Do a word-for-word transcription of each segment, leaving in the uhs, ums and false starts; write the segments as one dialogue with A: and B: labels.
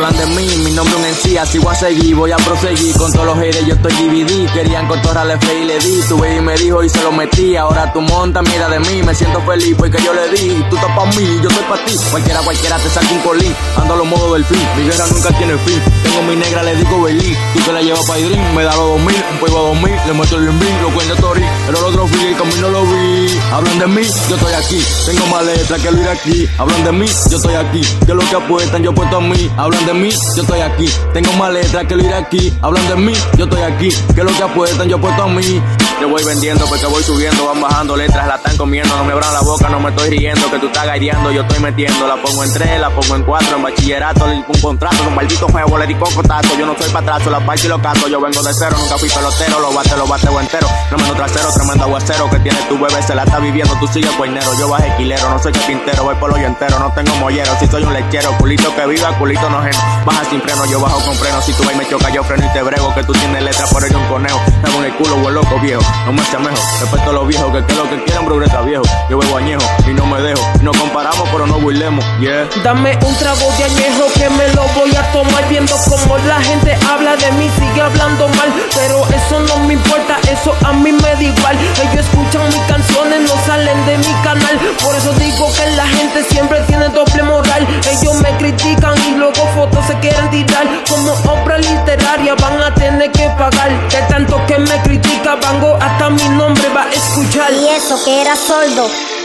A: hablan de mí, mi nombre un en sí, así voy a seguir, voy a proseguir. Con todos los haters yo estoy D V D, querían cotorrarle fe y le di. Tu baby me dijo y se lo metí, ahora tú monta, mira de mí, me siento feliz porque yo le di. Tú estás pa' mí, yo estoy pa' ti, cualquiera, cualquiera te saca un colín. Ando a los modos del fin, mi guerra nunca tiene fin. Tengo mi negra, le digo Bailey, tú te la llevas pa' Idrin, me da los dos mil, un polvo a dos mil, le muestro el bien, lo cuento Tori, pero el otro fui, el camino lo vi. Hablan de mí, yo estoy aquí, tengo más letras que lo ir aquí. Hablan de mí, yo estoy aquí, que lo que apuestan yo puesto a mí. Hablan de mí, yo estoy aquí, tengo más letras que lo ir aquí. Hablan de mí, yo estoy aquí, que lo que apuestan yo puesto a mí. Yo voy vendiendo porque voy subiendo, van bajando letras, la están comiendo. No me abran la boca, no me estoy riendo, que tú estás gaideando, yo estoy metiendo. La pongo en tres, la pongo en cuatro, en bachillerato, le di un contrato, un maldito juego, le di con cotazo. Yo no soy patrazo, la parche y los casos, yo vengo de cero, nunca fui pelotero, lo bate, lo bateo entero. Tremendo trasero, tremendo aguacero que tiene tu bebé, se la está viviendo, tú sigues coinero. Yo bajé quilero, no soy carpintero, voy por el hoyo entero, no tengo mollero, si soy un lechero, culito que viva, culito no gen. Baja sin freno, yo bajo con freno, si tú vas y me choca, yo freno y te brego, que tú tienes letras, por ello un conejo. Dame en el culo, voy loco viejo, no me asemejo, respeto a los viejos, que que lo que quieran, progresa viejo. Yo bebo añejo y no me dejo, nos comparamos pero no burlemos, yeah.
B: Dame un trago de añejo que me lo voy a tomar, viendo como la gente habla de mí, sigue hablando mal, pero eso no me importa, eso a mí me da igual. Ellos escuchan mis canciones, no salen de mi canal, por eso digo que la gente siempre tiene doble moral. Ellos me critican y luego fotos se quieren tirar, como obra literaria van a tener que pagar. De tanto que me critica, Vango hasta mi nombre va a escuchar.
C: Y eso que era sordo.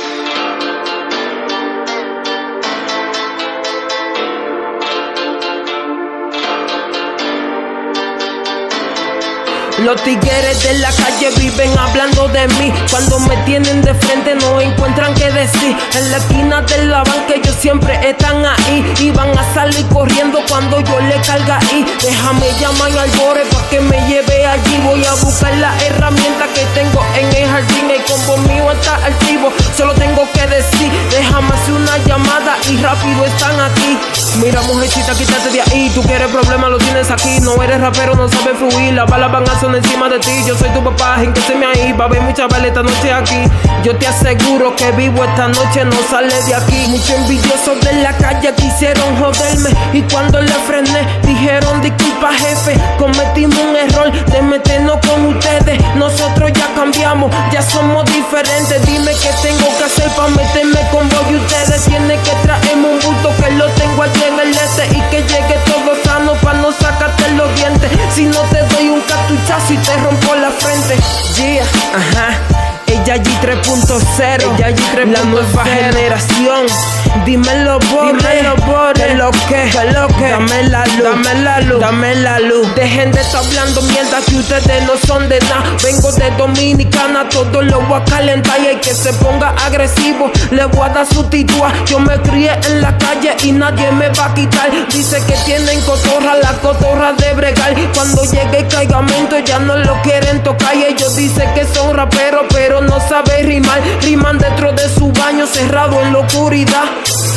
B: Los tigres de la calle viven hablando de mí. Cuando me tienen de frente no encuentran qué decir. En la esquina de la banca ellos siempre están ahí, y van a salir corriendo cuando yo le carga ahí. Déjame llamar al bore pa' que me lleve allí. Voy a buscar la herramienta que tengo en el jardín. El combo mío está activo, solo tengo que decir. Déjame hacer una llamada y rápido están aquí. Mira mujercita, quítate de ahí. Tú quieres problemas, lo tienes aquí. No eres rapero, no sabes fluir. Las balas van a sonar encima de ti. Yo soy tu papá, en que se me ahí. Va a haber mucha bala esta noche aquí. Yo te aseguro que vivo esta noche, no sale de aquí. Muchos envidiosos de la calle quisieron joderme, y cuando le frené dijeron disculpa jefe, cometimos un error de meternos con ustedes. Nosotros ya cambiamos, ya somos diferentes. Dime qué tengo que hacer para meterme con vos y ustedes. Tienen que traerme un bulto que lo tengo allí en el este, y que llegue todo sano para no sacarte los dientes. Si no te doy un cartuchazo y te rompo la frente. Yeah, ajá. Ella G tres punto cero, ella G tres, la nueva generación. Dímelo borre, dímelo borre, lo que, que lo que, dame la luz, dame la luz, dame la luz. Dejen de estar hablando mierda que ustedes no son de nada. Vengo de Dominicana, todo lo voy a calentar, y el que se ponga agresivo le voy a dar su titúa. Yo me crié en la calle y nadie me va a quitar. Dice que tienen cotorra, la cotorra de bregar. Cuando llegue el cargamento ya no lo quieren tocar, y ellos dicen que son raperos pero no saben rimar. Riman dentro de su baño cerrado en la oscuridad.